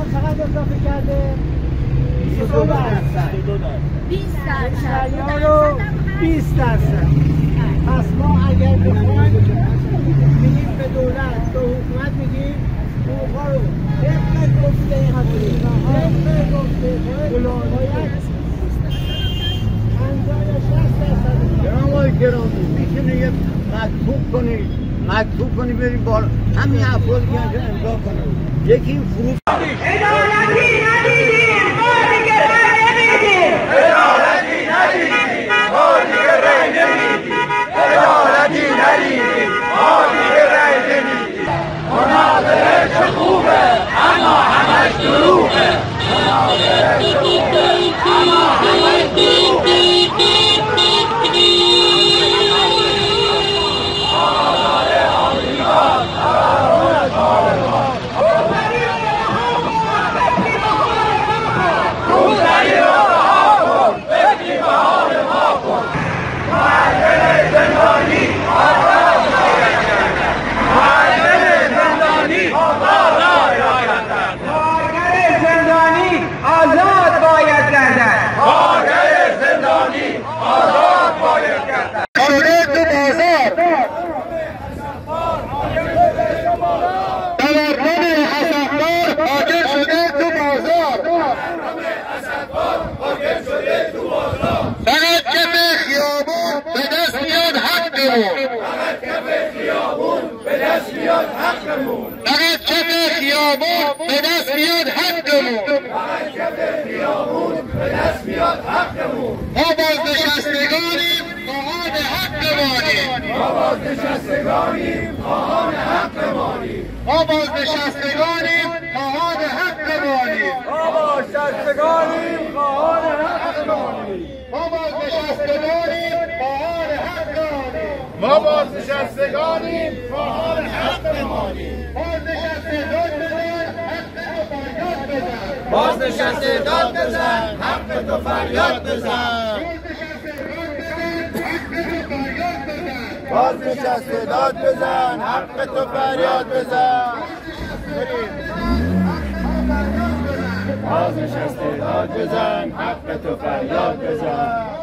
چقدر اضافه کرده؟ 20%. پس ما اگر بخوایم میگیم به دولت، به حکومت میگیم حقوقا رو طبق گفته طبق گفته باید 50 یا 60%. جناب آقای گرامی میتونی یه مکتوب کنی بریم بالا همین افرادی که اینجا امضا کنه یکی این فروش عدالتی ندیدیم ما دیگه رای نمیدیم عدالتی ندیدیم ما دیگه رای نمیدیم عدالتی ندیدیم ما دیگه رای نمیدیم مناظره چه خوبه اما همش دروغه مناظره چه خوبه اما همش دروغه فقط کف خیابون به دست میاد حقمون فقط کف خیابون به دست میاد حقمون ما بازنشستگانیم خواهان حقمانیم ما بازنشستگانیم خواهان حقمانیم ما بازنشستگانیم خواهان حقمانیم ما بازنشستگانیم خواهان حقمانیم ما بازنشستگانیم خواهان حقمانیم ما بازنشستگانیم خواهان حقمانیم بازنشسته داد بزن حق تو فریاد بزن بازنشسته داد بزن حق تو فریاد بزن بازنشسته داد بزن حق تو فریاد بزن